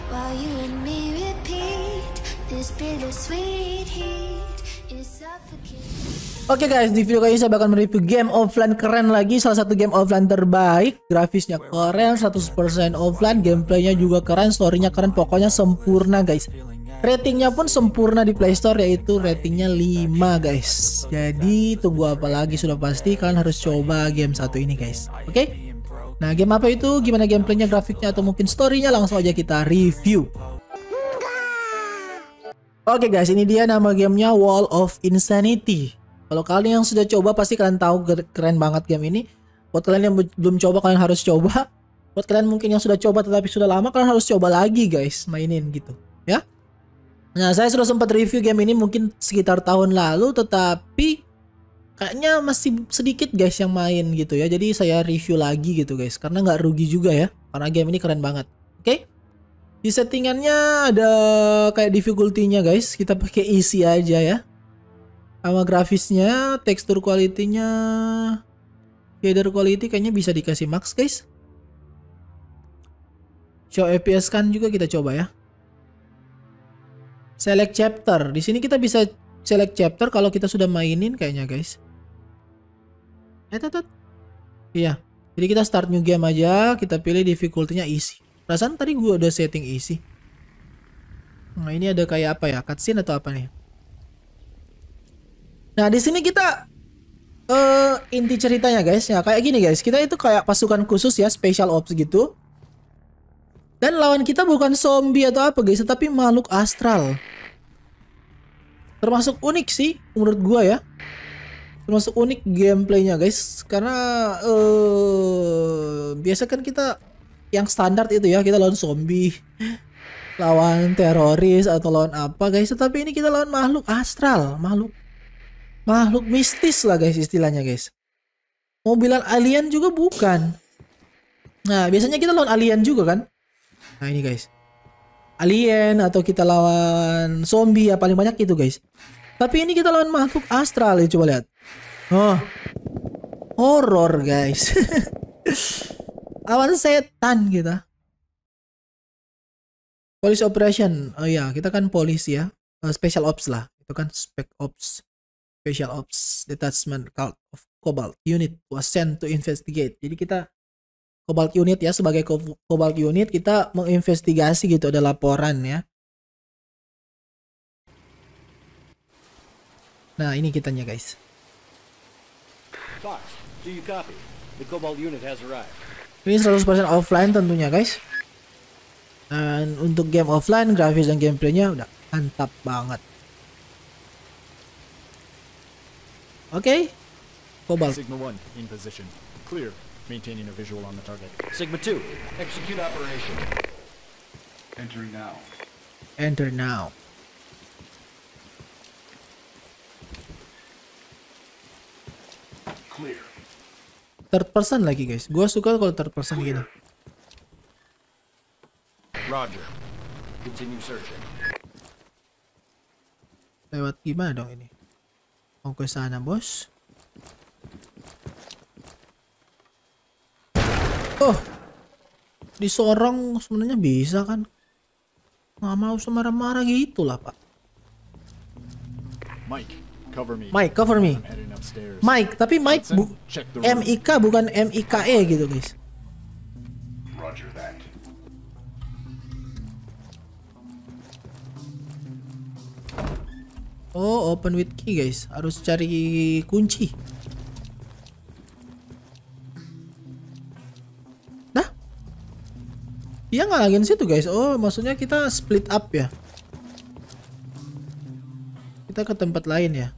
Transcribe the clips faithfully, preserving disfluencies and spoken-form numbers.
while you and me repeat this bittersweet heat is suffocating. Oke okay guys, di video kali ini saya bakal mereview game offline keren lagi. Salah satu game offline terbaik. Grafisnya keren, seratus persen offline. Gameplaynya juga keren, storynya keren. Pokoknya sempurna guys. Ratingnya pun sempurna di Play Store, yaitu ratingnya lima guys. Jadi tunggu apa lagi, sudah pasti kalian harus coba game satu ini guys. Oke okay? Nah, game apa itu, gimana gameplaynya, grafiknya, atau mungkin storynya, langsung aja kita review. Oke okay guys, ini dia nama gamenya Wall of Insanity. Kalau kalian yang sudah coba pasti kalian tahu keren banget game ini. Buat kalian yang belum coba, kalian harus coba. Buat kalian mungkin yang sudah coba tetapi sudah lama, kalian harus coba lagi guys, mainin gitu ya. Nah, saya sudah sempat review game ini mungkin sekitar tahun lalu, tetapi kayaknya masih sedikit guys yang main gitu ya. Jadi saya review lagi gitu guys, karena nggak rugi juga ya, karena game ini keren banget. Oke okay? Di settingannya ada kayak difficulty-nya guys, kita pakai easy aja ya. Sama grafisnya, tekstur quality-nya, shader quality kayaknya bisa dikasih max guys. Show F P S kan juga kita coba ya. Select chapter, di sini kita bisa select chapter kalau kita sudah mainin kayaknya guys. Eh, tetet. Iya, jadi kita start new game aja, kita pilih difficulty-nya easy. Perasaan tadi gua udah setting easy. Nah, ini ada kayak apa ya? Cutscene atau apa nih? Nah, di sini kita uh, inti ceritanya guys ya, kayak gini guys. Kita itu kayak pasukan khusus ya, special ops gitu. Dan lawan kita bukan zombie atau apa guys, tapi makhluk astral. Termasuk unik sih menurut gua ya. Termasuk unik gameplaynya guys, karena uh, biasa kan kita yang standar itu ya, kita lawan zombie, lawan teroris atau lawan apa guys. Tapi ini kita lawan makhluk astral, makhluk makhluk mistis lah guys istilahnya guys. Mau bilang alien juga bukan. Nah, biasanya kita lawan alien juga kan. Nah, ini guys, alien atau kita lawan zombie ya, paling banyak itu guys. Tapi ini kita lawan makhluk astral ya, coba lihat. Oh, horror guys. Lawan setan kita. Police operation. Oh ya, kita kan polisi ya. Uh, special ops lah. Itu kan spec ops. Special Ops Detachment Cult of Cobalt Unit was sent to investigate. Jadi kita Cobalt Unit ya, sebagai Cobalt Unit kita menginvestigasi gitu, ada laporan ya. Nah, ini kitanya guys. Fox, do you copy? The Cobalt Unit has arrived. Ini seratus persen offline tentunya guys. Dan untuk game offline, grafis dan gameplaynya udah mantap banget. Oke, okay. Cobalt. Sigma one in position. Clear. Maintaining a visual on the target. Sigma two, execute operation. Entering now. Enter now. Clear. Third person lagi guys. Gua suka kalau third person gini. Roger. Continue searching. Lewat gimana dong ini? Mau ke sana bos. Oh, disorong sebenarnya bisa kan? Nggak mau semarah-marah gitu lah pak. Mike, cover me. Mike, cover me. I'm heading upstairs. Mike, tapi Mike bu Check the room. M I K bukan M I K E gitu guys. Roger that. Oh, open with key guys. Harus cari kunci. Nah, dia nggak lagi situ guys. Oh, maksudnya kita split up ya. Kita ke tempat lain ya.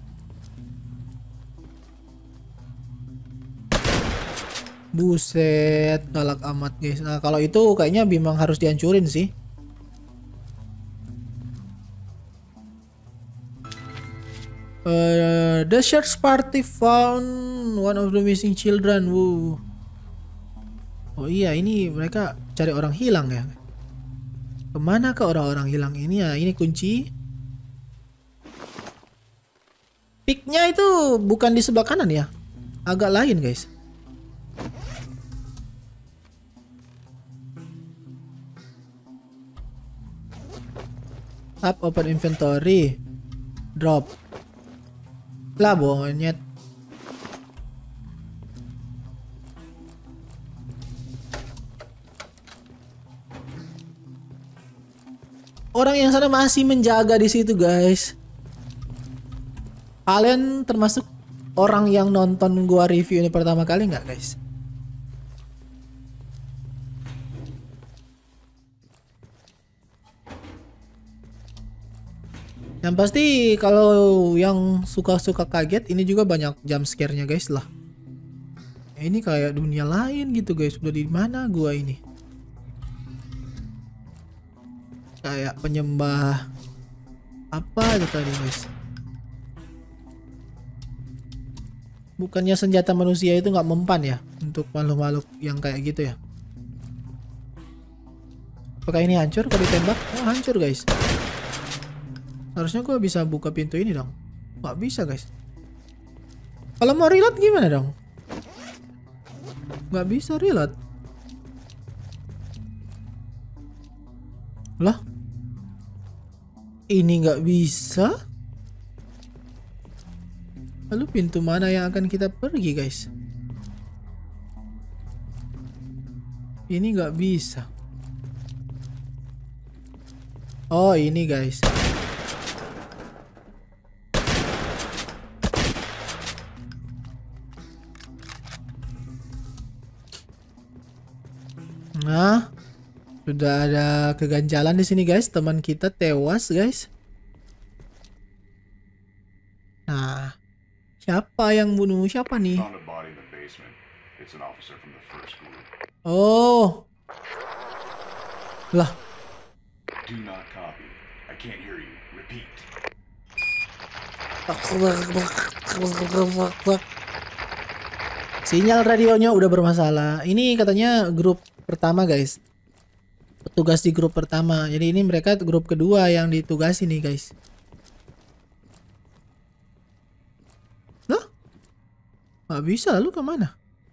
Buset, galak amat guys. Nah, kalau itu kayaknya memang harus dihancurin sih. Uh, the search party found one of the missing children. Woo. Oh iya, ini mereka cari orang hilang ya. Kemana ke orang-orang hilang ini ya? Ini kunci. Picknya itu bukan di sebelah kanan ya, agak lain guys. Tab open inventory. Drop. Lah bonyet. Orang yang sana masih menjaga di situ, guys. Kalian termasuk orang yang nonton gua review ini pertama kali nggak, guys? Yang pasti kalau yang suka-suka kaget, ini juga banyak jump scare-nya, guys lah. Ini kayak dunia lain gitu, guys. Udah di mana gua ini? Kayak penyembah apa itu tadi, guys? Bukannya senjata manusia itu nggak mempan ya untuk makhluk-makhluk yang kayak gitu ya? Apakah ini hancur kalau ditembak? Oh, hancur, guys. Harusnya gua bisa buka pintu ini dong. Nggak bisa, guys. Kalau mau reload gimana dong? Nggak bisa reload. Lah? Ini nggak bisa? Lalu pintu mana yang akan kita pergi, guys? Ini nggak bisa. Oh, ini, guys. Nah, sudah ada keganjalan di sini, guys. Teman kita tewas, guys. Nah, siapa yang bunuh siapa nih? Found a body in the basement. It's an officer from the first group. Oh. Lah, Do not copy. I can't hear you. Repeat. sinyal radionya udah bermasalah. Ini katanya grup pertama, guys. Petugas di grup pertama. Jadi ini mereka grup kedua yang ditugasi nih, guys. Loh? Gak bisa, lalu kemana?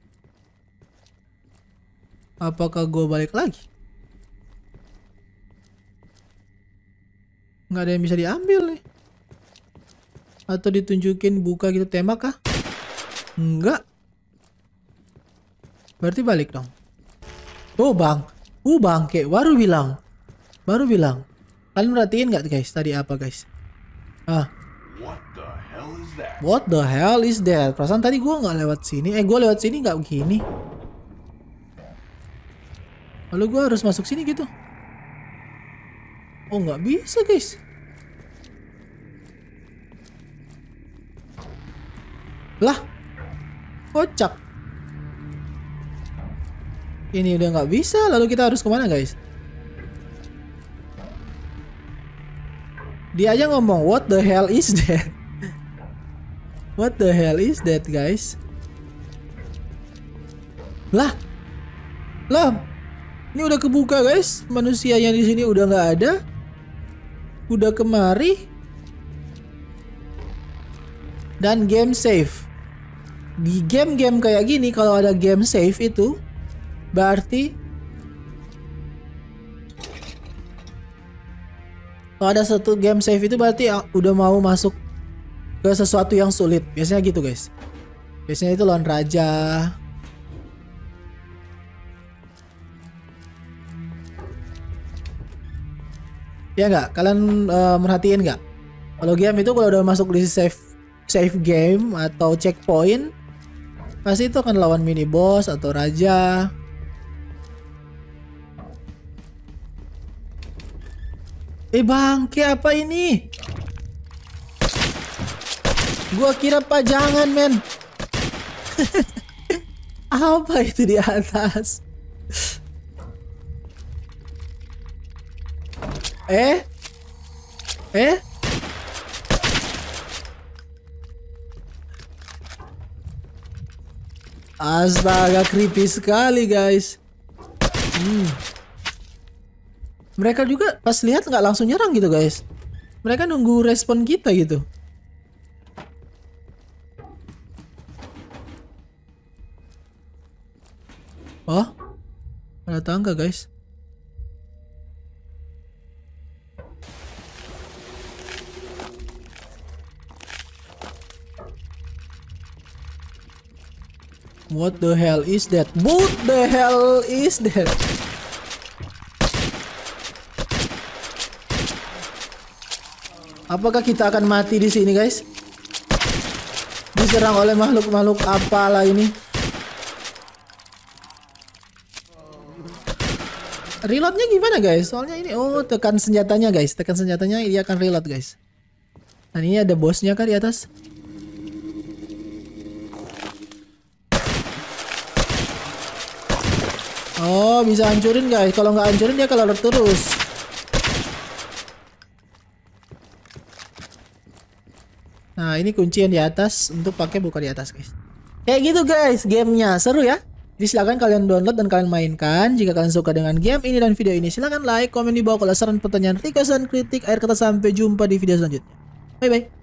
Apakah gue balik lagi? Nggak ada yang bisa diambil nih. Atau ditunjukin buka gitu, tembak kah? Enggak. Berarti balik dong. Oh bang, uh bang, kayak baru bilang, baru bilang. Kalian merhatiin nggak, guys? Tadi apa, guys? Ah. What the hell is that? What the hell is that? Perasaan tadi gue nggak lewat sini. Eh, gue lewat sini nggak begini. Lalu gue harus masuk sini gitu. Oh, nggak bisa, guys. Lah, kocak. Ini udah nggak bisa. Lalu kita harus kemana, guys? Dia aja ngomong, what the hell is that? What the hell is that, guys? Lah, lah, ini udah kebuka, guys. Manusia yang di sini udah nggak ada. Udah kemari. Dan game save. Di game-game kayak gini, kalau ada game save itu, berarti kalau ada satu game save itu berarti udah mau masuk ke sesuatu yang sulit. Biasanya gitu, guys. Biasanya itu lawan raja. Ya nggak? Kalian uh, merhatiin nggak? Kalau game itu kalau udah masuk di save save game atau checkpoint, pasti itu akan lawan mini boss atau raja. Eh bangke, apa ini? Gua kira pajangan, men. Apa itu di atas? Eh? Eh? Astaga, creepy sekali, guys. Hmm. Mereka juga pas lihat nggak langsung nyerang gitu, guys. Mereka nunggu respon kita gitu. Oh, ada tangga, guys. What the hell is that? What the hell is that? Apakah kita akan mati di sini, guys? Diserang oleh makhluk-makhluk apalah ini? Reloadnya gimana, guys? Soalnya ini, oh, tekan senjatanya, guys. Tekan senjatanya, dia akan reload, guys. Dan ini ada bosnya kan di atas? Oh, bisa hancurin, guys. Kalau nggak hancurin dia kalau terus. Nah, ini kunci yang di atas untuk pakai buka di atas, guys. Kayak gitu, guys, gamenya seru ya. Jadi silahkan kalian download dan kalian mainkan. Jika kalian suka dengan game ini dan video ini, silahkan like, komen di bawah kalau saran, pertanyaan, request, dan kritik. Akhir kata sampai jumpa di video selanjutnya. Bye bye.